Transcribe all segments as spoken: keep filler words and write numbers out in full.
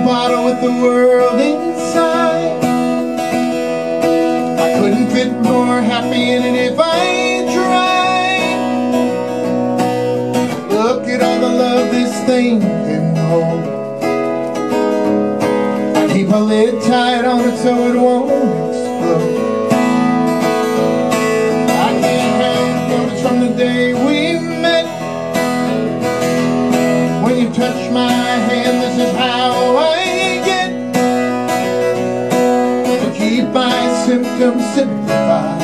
bottle with the world inside. I couldn't fit more happy in it if I tried. Look at all the love this thing can hold. I keep a lid tight on it so it won't explode. I can't hang notice from the day we met. When you touch my hand, this is how I get to keep my symptoms simplified.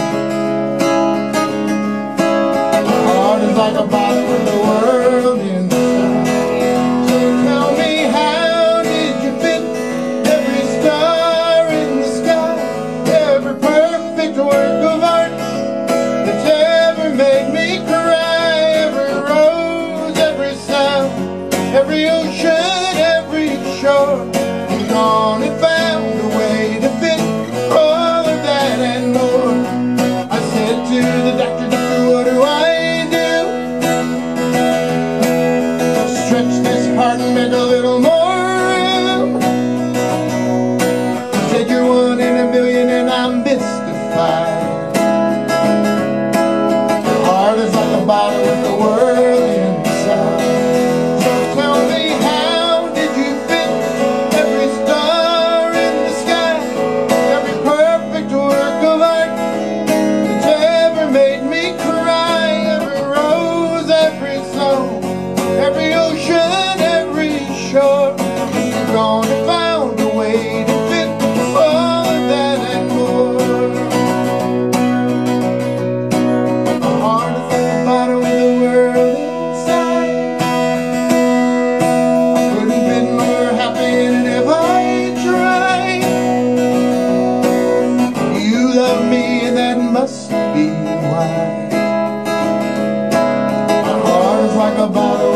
My heart is like a bottle with the world inside. So tell me, how did you fit every star in the sky, every perfect work of art that's ever made me cry, every rose, every sound, every ocean, every shore? You've gone and found a way to fit all of that and more. I said to the doctor, doctor, what do I do? Stretch this heart and make a little more room. He said, you're one in a million and I'm mystified. Your heart is like a bottle with the world inside. Every ocean, every shore, you've gone and found a way to fit all of that and more. My heart is like a bottle with the world inside. I couldn't been more happy in it if I tried. You love me and that must be why. My heart is like a bottle